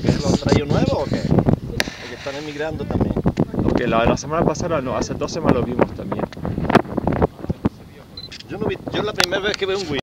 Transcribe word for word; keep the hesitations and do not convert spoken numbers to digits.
¿Que los han traído nuevos o qué? ¿O que están emigrando también? Aunque la, la semana pasada, no, hace dos semanas lo vimos también. Yo, no vi, yo es la primera vez que veo un Wii.